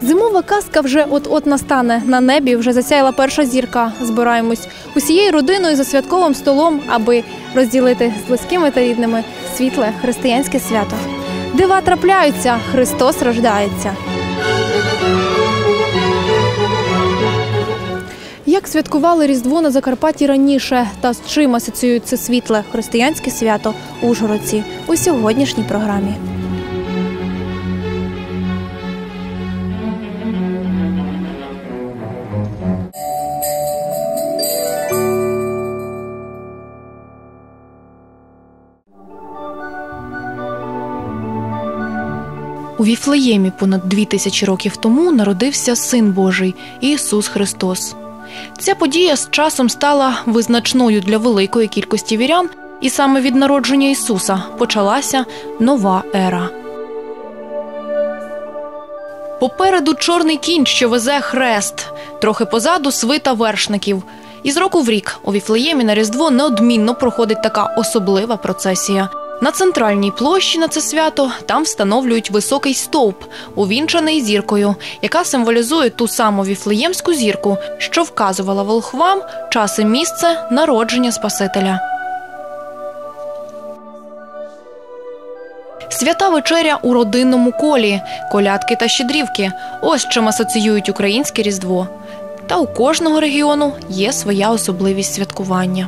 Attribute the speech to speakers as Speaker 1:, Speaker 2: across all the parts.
Speaker 1: Зимова казка вже от-от настане. На небі вже засяяла перша зірка. Збираємось усією родиною за святковим столом, аби розділити з близькими та рідними світле християнське свято. Дива трапляються, Христос рождається. Як святкували Різдво на Закарпатті раніше та з чим асоціюють це світле християнське свято ужгородці у сьогоднішній програмі. У Віфлеємі понад 2000 років тому народився Син Божий – Ісус Христос. Ця подія з часом стала визначною для великої кількості вірян, і саме від народження Ісуса почалася нова ера. Попереду чорний кінь, що везе хрест, трохи позаду свита вершників. І з року в рік у Віфлеємі на Різдво неодмінно проходить така особлива процесія. На центральній площі на це свято там встановлюють високий стовп, увінчаний зіркою, яка символізує ту саму Віфлеємську зірку, що вказувала волхвам час і місце народження Спасителя. Свята вечеря у родинному колі, колядки та щедрівки – ось чим асоціюють українське Різдво. Та у кожного регіону є своя особливість святкування.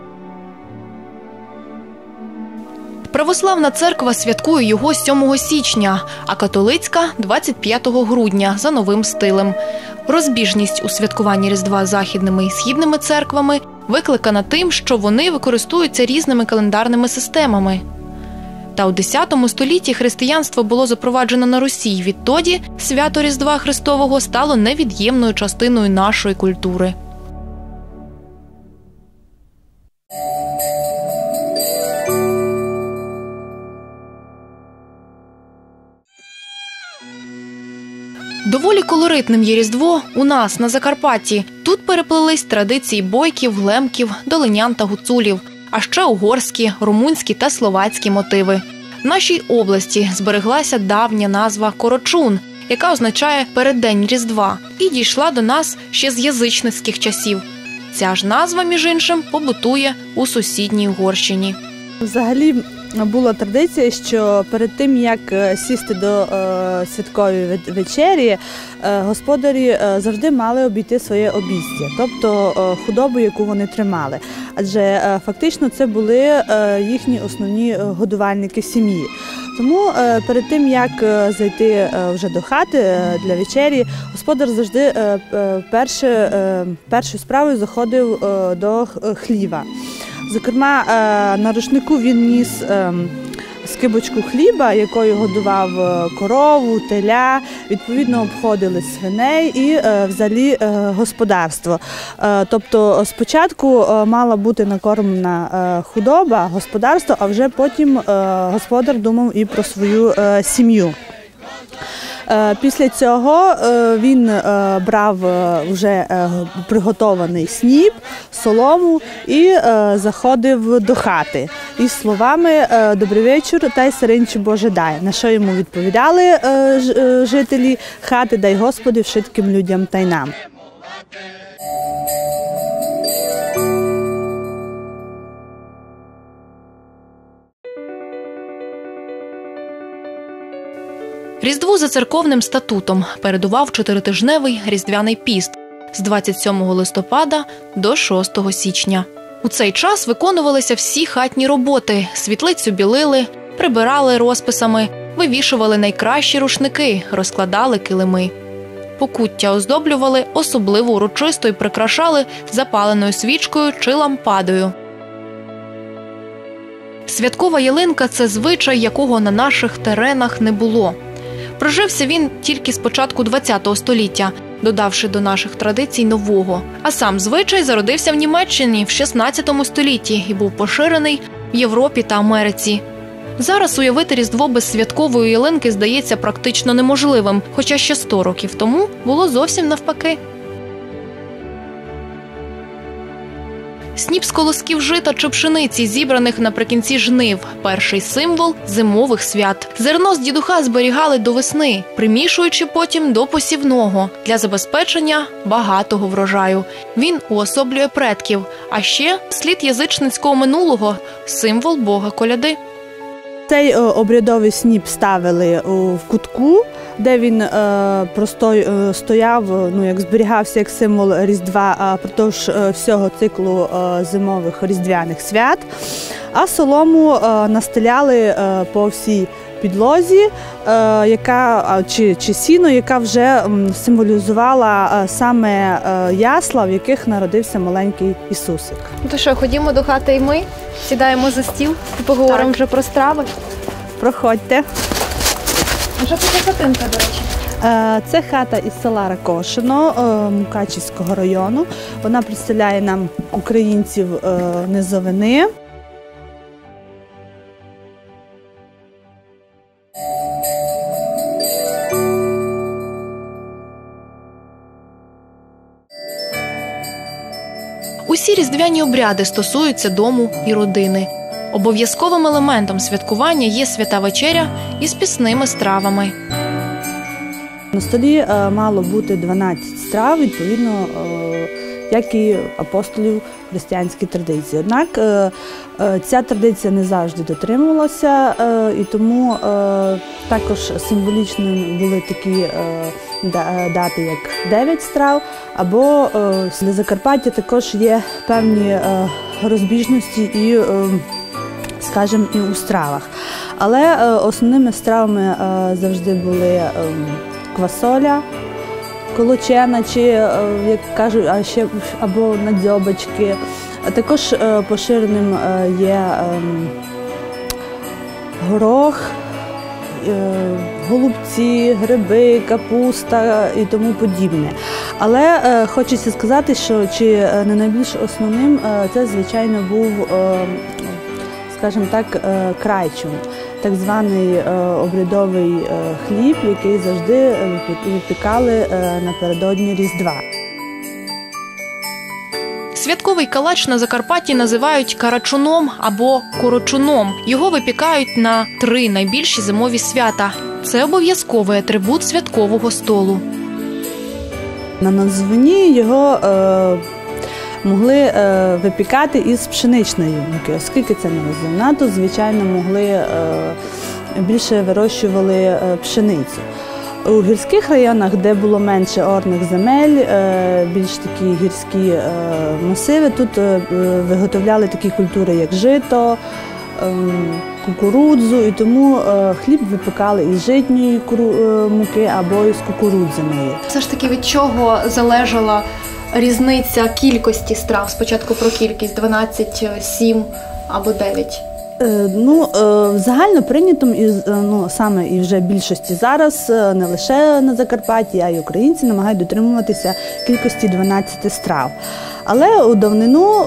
Speaker 1: Православна церква святкує його 7 січня, а католицька – 25 грудня за новим стилем. Розбіжність у святкуванні Різдва західними і східними церквами викликана тим, що вони використовуються різними календарними системами. Та у X столітті християнство було запроваджено на Русі. Відтоді свято Різдва Христового стало невід'ємною частиною нашої культури. Доволі колоритним є Різдво у нас, на Закарпатті. Тут переплелись традиції бойків, глемків, долинян та гуцулів, а ще угорські, румунські та словацькі мотиви. В нашій області збереглася давня назва «Корочун», яка означає «переддень Різдва», і дійшла до нас ще з язичницьких часів. Ця ж назва, між іншим, побутує у сусідній Угорщині.
Speaker 2: Взагалі була традиція, що перед тим, як сісти до святкової вечері, господарі завжди мали обійти своє обістя, тобто худобу, яку вони тримали. Адже фактично це були їхні основні годувальники сім'ї. Тому перед тим, як зайти вже до хати для вечері, господар завжди першою справою заходив до хліва. Зокрема, на рушнику він ніс скибочку хліба, якою годував корову, теля, відповідно обходили свиней і взагалі господарство. Тобто спочатку мала бути накормлена худоба, господарство, а вже потім господар думав і про свою сім'ю. Після цього він брав вже приготований сніп, солому і заходив до хати із словами «Добрий вечір, та й сиренче Боже дай», на що йому відповідали жителі хати «Дай Господи вшитким людям та й нам».
Speaker 1: Різдву за церковним статутом передував 4-тижневий різдвяний піст з 27 листопада до 6 січня. У цей час виконувалися всі хатні роботи, світлицю білили, прибирали розписами, вивішували найкращі рушники, розкладали килими. Покуття оздоблювали особливо урочисто і прикрашали запаленою свічкою чи лампадою. Святкова ялинка – це звичай, якого на наших теренах не було. Прожився він тільки з початку ХХ століття, додавши до наших традицій нового. А сам звичай зародився в Німеччині в XVI столітті і був поширений в Європі та Америці. Зараз уявити Різдво без святкової ялинки здається практично неможливим, хоча ще 100 років тому було зовсім навпаки. Сніп з колосків жита чи пшениці, зібраних наприкінці жнив – перший символ зимових свят. Зерно з дідуха зберігали до весни, примішуючи потім до посівного для забезпечення багатого врожаю. Він уособлює предків, а ще слід язичницького минулого – символ бога коляди.
Speaker 2: Цей обрядовий сніп ставили в кутку, де він стояв, як зберігався як символ Різдва впродовж всього циклу зимових різдвяних свят. А солому настеляли по всій підлозі, чи сіно, яка вже символізувала саме ясла, в яких народився маленький Ісусик.
Speaker 3: Ну то що, ходімо до хати і ми сідаємо за стіл і поговоримо вже про страви.
Speaker 2: Проходьте.
Speaker 3: А що це за хатинка, до речі?
Speaker 2: Це хата із села Ракошино Мукачівського району. Вона представляє нам українців низовини.
Speaker 1: Усі різдвяні обряди стосуються дому і родини. Обов'язковим елементом святкування є свята вечеря із пісними стравами.
Speaker 2: На столі мало бути 12 страв, відповідно, як і апостолів християнській традиції. Однак ця традиція не завжди дотримувалася, і тому також символічними були такі дати, як 9 страв, або для Закарпаття також є певні розбіжності і, скажімо, і у стравах. Але основними стравами завжди були квасоля, колочена, чи, як кажуть, або надзьобочки. Також поширеним є горох, голубці, гриби, капуста і тому подібне. Але хочеться сказати, що чи не найбільш основним це, звичайно, був, скажімо так, крайчун, так званий обрядовий хліб, який завжди випікали напередодні Різдва.
Speaker 1: Святковий калач на Закарпатті називають карачуном або корочуном. Його випікають на 3 найбільші зимові свята. Це обов'язковий атрибут святкового столу.
Speaker 2: На назвині його могли випікати із пшеничної муки, оскільки це не озимна, то, звичайно, більше вирощували пшеницю. У гірських районах, де було менше орних земель, більш такі гірські масиви, тут виготовляли такі культури, як жито, кукурудзу, і тому хліб випікали із житньої муки або із кукурудзяної.
Speaker 3: Все ж таки від чого залежала різниця кількості страв? Спочатку про кількість – 12, 7 або 9.
Speaker 2: Загально прийнятим, саме і вже більшості зараз, не лише на Закарпатті, а й українці намагають дотримуватися кількості 12 страв. Але у давнину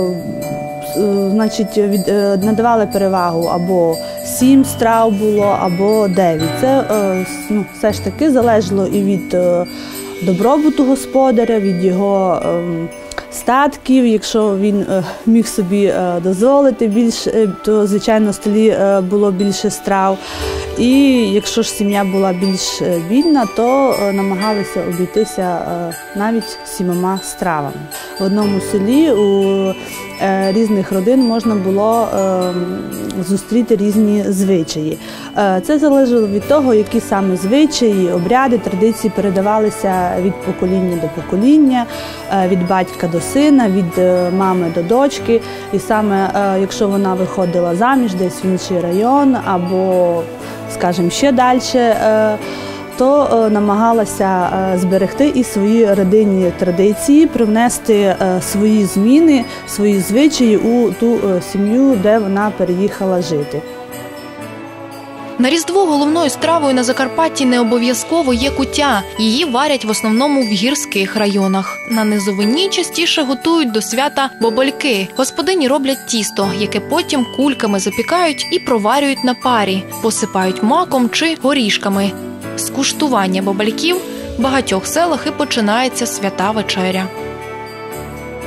Speaker 2: надавали перевагу або 7 страв було, або 9. Це все ж таки залежало і від добробуту господаря, від його статків. Якщо він міг собі дозволити більше, то, звичайно, на столі було більше страв. І якщо ж сім'я була більш бідна, то намагалися обійтися навіть 7 стравами. В одному селі у різних родин можна було зустріти різні звичаї. Це залежало від того, які саме звичаї, обряди, традиції передавалися від покоління до покоління, від батька до сина, від мами до дочки. І саме якщо вона виходила заміж десь в інший район або, скажімо, ще далі, то намагалася зберегти і свої родинні традиції, привнести свої зміни, свої звичаї у ту сім'ю, де вона переїхала жити.
Speaker 1: На Різдво головною стравою на Закарпатті не обов'язково є куття. Її варять в основному в гірських районах. На низовині частіше готують до свята бобольки. Господині роблять тісто, яке потім кульками запікають і проварюють на парі, посипають маком чи горішками. З куштування бобольків в багатьох селах і починається свята вечеря.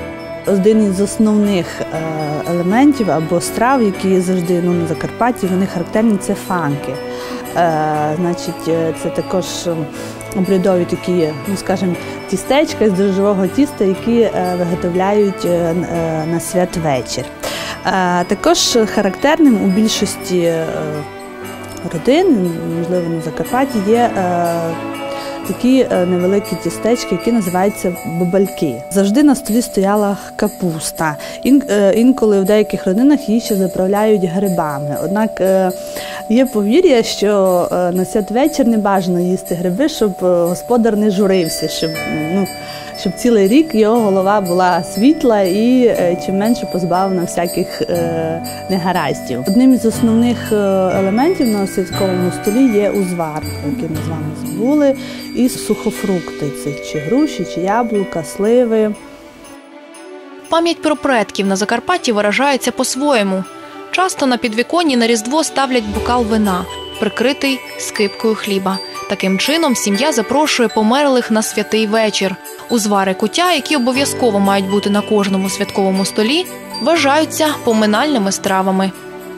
Speaker 2: один із основних елементів або страв, які завжди на Закарпатті, вони характерні, це фанки. Значить, це також обрядові такі, скажімо, тістечка з дрожжового тіста, які виготовляють на святвечір. Також характерним у більшості родин, можливо, на Закарпатті, є такі невеликі тістечки, які називаються бабальки. Завжди на столі стояла капуста. Інколи в деяких родинах її ще заправляють грибами. Однак є повір'я, що на святвечір не бажано їсти гриби, щоб господар не журився, щоб цілий рік його голова була світла і чим менше позбавлена всяких негараздів. Одним із основних елементів на святковому столі є узвар, який ми з вами забули, і сухофрукти цих, чи груші, чи яблука, сливи.
Speaker 1: Пам'ять про предків на Закарпатті виражається по-своєму. Часто на підвіконні на Різдво ставлять бокал вина, прикритий скипкою хліба. Таким чином сім'я запрошує померлих на святий вечір. Узвари куття, які обов'язково мають бути на кожному святковому столі, вважаються поминальними стравами.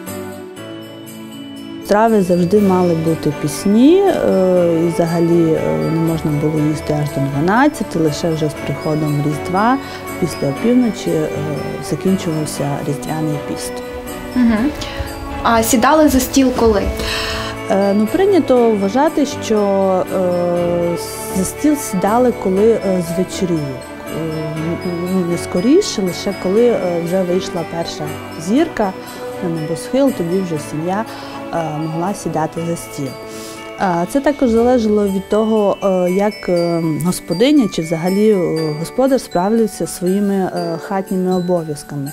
Speaker 2: Страви завжди мали бути пісні, і взагалі не можна було їсти аж до 12, лише вже з приходом Різдва, після опівночі закінчувався Різдвяний піст.
Speaker 3: Угу. А сідали за стіл коли?
Speaker 2: Прийнято вважати, що за стіл сідали, коли звечоріє. Не скоріше, лише коли вже вийшла перша зірка на небосхил, тоді вже сім'я могла сідати за стіл. Це також залежало від того, як господиня чи взагалі господар справлявся зі своїми хатніми обов'язками.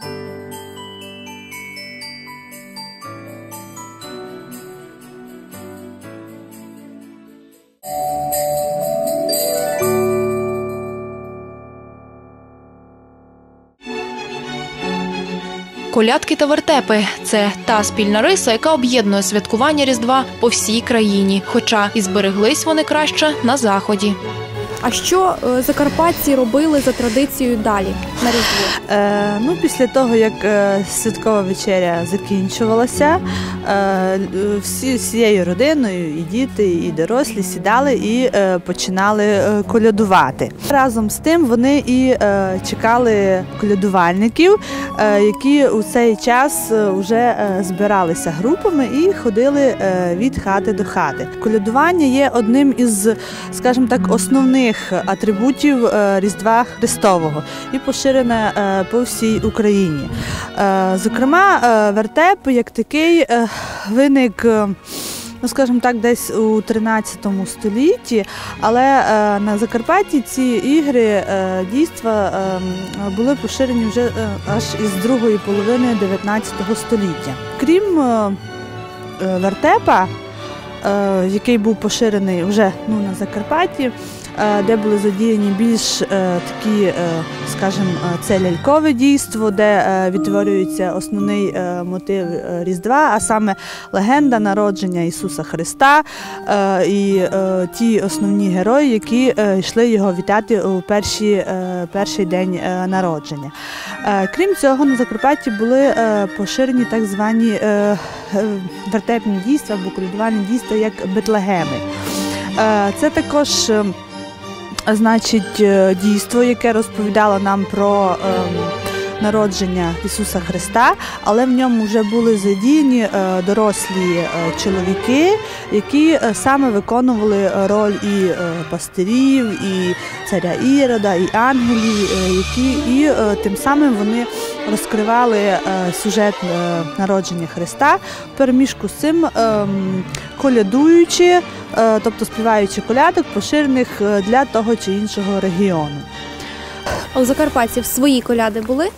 Speaker 1: Колядки та вертепи – це та спільна риса, яка об'єднує святкування Різдва по всій країні, хоча і збереглись вони краще на Заході.
Speaker 3: А що закарпатці робили за традицією далі на Різдво?
Speaker 2: Після того, як святкова вечеря закінчувалася, всією родиною, і діти, і дорослі сідали і починали колядувати. Разом з тим вони і чекали колядувальників, які у цей час вже збиралися групами і ходили від хати до хати. Колядування є одним із, скажімо так, основних атрибутів Різдва Христового і поширене по всій Україні. Зокрема, вертеп як такий виник, скажімо так, десь у 13 столітті, але на Закарпатті ці ігри, дійства були поширені вже аж із другої половини 19 століття. Крім вертепа, який був поширений вже на Закарпатті, де були задіяні більш такі, скажімо, це лялькове дійство, де відтворюється основний мотив Різдва, а саме легенда народження Ісуса Христа і ті основні герої, які йшли його вітати у перший день народження. Крім цього, на Закарпатті були поширені так звані вертепні дійства або колядувальні дійства, як Бетлегеми. Це також дійство, яке розповідало нам про народження Ісуса Христа, але в ньому вже були задіяні дорослі чоловіки, які саме виконували роль і пастирів, і царя Ірода, і ангелів, і тим самим вони розкривали сюжет народження Христа, в переміжку з цим колядуючи, тобто співаючи колядок, поширених для того чи іншого регіону.
Speaker 3: А у закарпатців свої коляди були?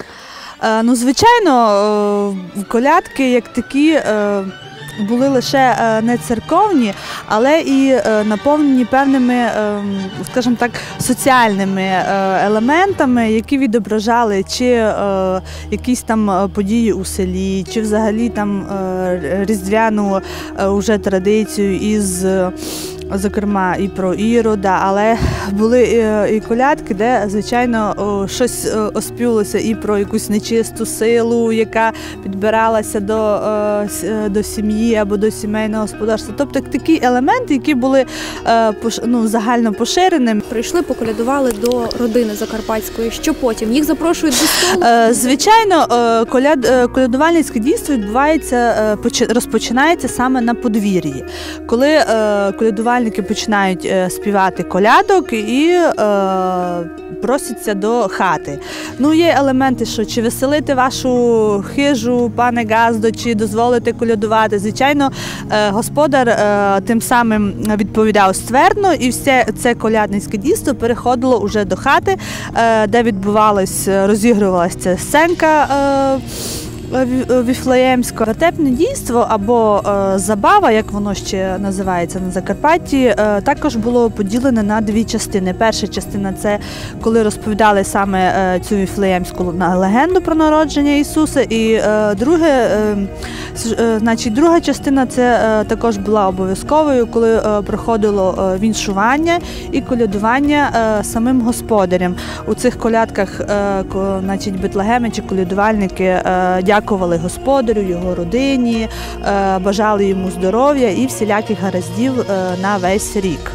Speaker 2: Звичайно, колядки як такі були лише не церковні, але і наповнені певними, скажімо так, соціальними елементами, які відображали чи якісь там події у селі, чи взагалі там різдвяну уже традицію із зокрема і про Ірода, але були і колядки, де, звичайно, щось оспівалося і про якусь нечисту силу, яка підбиралася до сім'ї або до сімейного господарства. Тобто такі елементи, які були загально поширеними.
Speaker 3: Прийшли, поколядували до родини закарпатської. Що потім? Їх запрошують до столу?
Speaker 2: Звичайно, колядувальницьке дійство розпочинається саме на подвір'ї, коли колядувальники починають співати колядок і просяться до хати. Є елементи, що чи веселити вашу хижу, пане Газдо, чи дозволити колядувати. Звичайно, господар тим самим відповідав ствердно, і все це колядницьке дійство переходило уже до хати, де розігрувалася ця сценка віфлеємська. Вертепне дійство або забава, як воно ще називається на Закарпатті, також було поділене на дві частини. Перша частина – це коли розповідали саме цю віфлеємську легенду про народження Ісуса, і друга частина – це також була обов'язковою, коли проходило віншування і колядування самим господарям. У цих колядках Бетлегеми чи колядувальники дякували господарю, його родині, бажали йому здоров'я і всіляких гараздів на весь рік.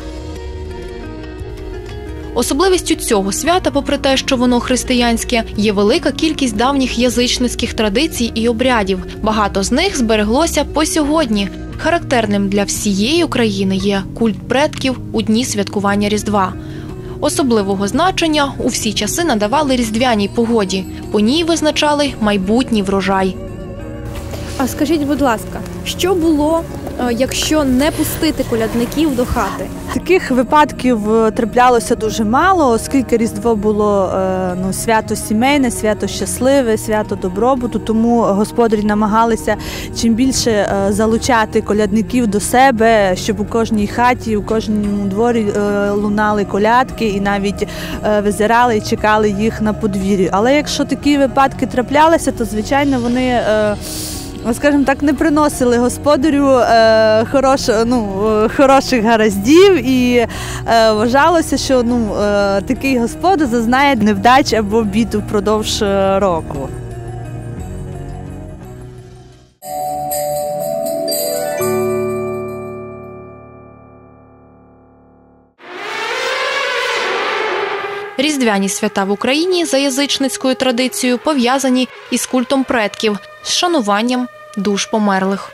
Speaker 1: Особливістю цього свята, попри те, що воно християнське, є велика кількість давніх язичницьких традицій і обрядів. Багато з них збереглося по сьогодні. Характерним для всієї України є культ предків у дні святкування Різдва. Особливого значення у всі часи надавали різдвяній погоді. По ній визначали майбутній врожай.
Speaker 3: А скажіть, будь ласка, що було, якщо не пустити колядників до хати?
Speaker 2: Таких випадків траплялося дуже мало, оскільки Різдво було свято сімейне, свято щасливе, свято добробуту, тому господарі намагалися чим більше залучати колядників до себе, щоб у кожній хаті, у кожному дворі лунали колядки і навіть визирали і чекали їх на подвір'ї. Але якщо такі випадки траплялися, то, звичайно, вони скажімо так, не приносили господарю хороших гараздів, і вважалося, що такий господар зазнає невдач або бід впродовж року.
Speaker 1: Різдвяні свята в Україні за язичницькою традицією пов'язані із культом предків, з шануванням душ померлих.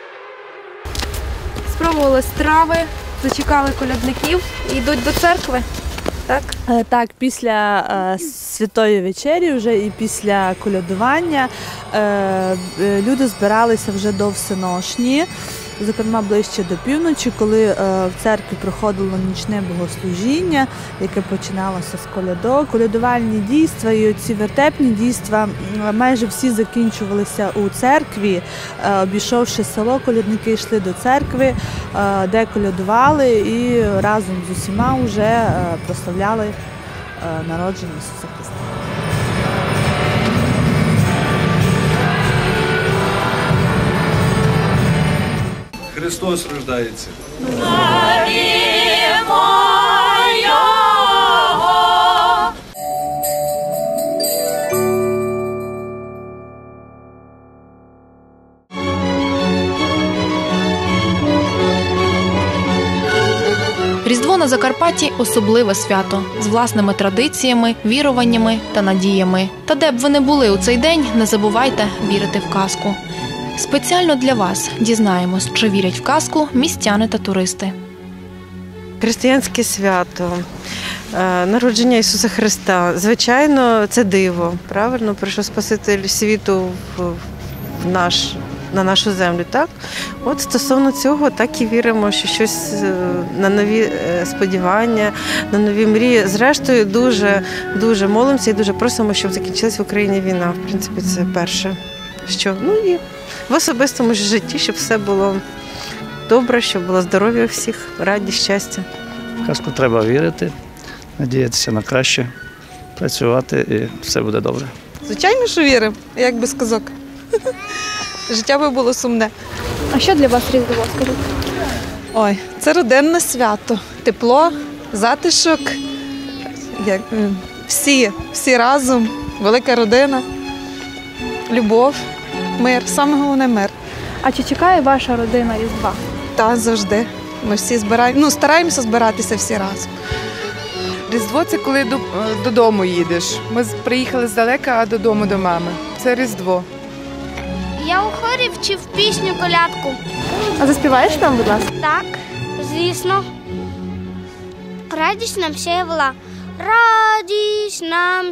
Speaker 3: Спробували страви, зачекали колядників і йдуть до церкви, так?
Speaker 2: Так, після святої вечері вже і після колядування люди збиралися вже до всеношні, зокрема ближче до півночі, коли в церкві проходило нічне богослужіння, яке починалося з колядок. Колядувальні дійства і ці вертепні дійства майже всі закінчувалися у церкві. Обійшовши село, колядники йшли до церкви, де колядували і разом з усіма вже прославляли народження Ісуса Христа.
Speaker 4: Христос рождається.
Speaker 1: Різдво на Закарпатті – особливе свято з власними традиціями, віруваннями та надіями. Та де б ви не були у цей день, не забувайте вірити в казку. Спеціально для вас дізнаємось, чи вірять в казку містяни та туристи.
Speaker 5: Християнське свято, народження Ісуса Христа. Звичайно, це диво, правильно? Прийшов Спаситель світу на нашу землю, так? От стосовно цього так і віримо, що щось на нові сподівання, на нові мрії. Зрештою, дуже молимося і дуже просимо, щоб закінчилась в Україні війна. В принципі, це перше. І в особистому житті, щоб все було добре, щоб було здоров'я у всіх, радість, щастя.
Speaker 6: В казку треба вірити, надіятися на краще, працювати і все буде добре.
Speaker 7: Звичайно, що віримо, як без казок. Життя би було сумне.
Speaker 3: А що для вас Різдво, скажіть?
Speaker 7: Ой, це родинне свято. Тепло, затишок, всі разом, велика родина, любов, мир. Саме головне мир.
Speaker 3: А чи чекає ваша родина Різдва?
Speaker 7: Та завжди. Ми всі стараємося збиратися всі разом.
Speaker 8: Різдво – це коли додому їдеш. Ми приїхали здалека, а додому до мами. Це Різдво.
Speaker 9: Я у хорі вчив пісню колядку.
Speaker 3: А заспіваєш нам, будь ласка?
Speaker 9: Так, звісно. Радість нам сяявила. Радість нам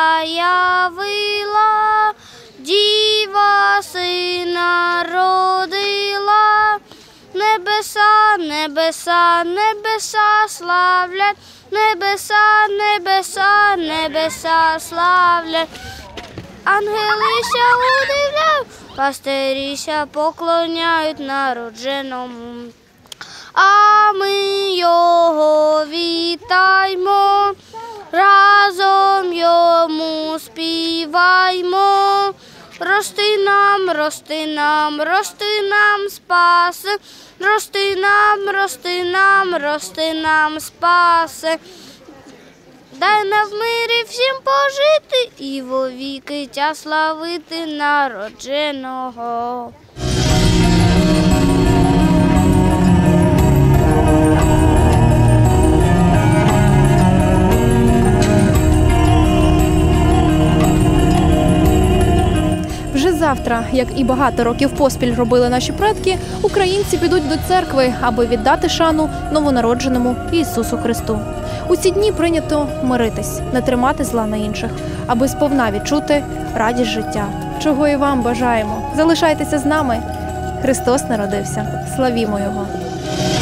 Speaker 9: сяявила. Діва сина родила. Небеса, небеса, небеса славлять. Небеса, небеса, небеса славлять. Ангелися удивляють, пастиріся поклоняють народженому. А ми його вітаймо, разом йому співаймо. Рости нам, рости нам, рости нам спаси, рости нам, рости нам, рости нам спаси. Дай нам в мирі всім пожити і вовіки тя славити народженого.
Speaker 1: Вже завтра, як і багато років поспіль робили наші предки, українці підуть до церкви, аби віддати шану новонародженому Ісусу Христу. У ці дні прийнято миритись, не тримати зла на інших, аби сповна відчути радість життя. Чого і вам бажаємо. Залишайтеся з нами. Христос народився. Славімо Його!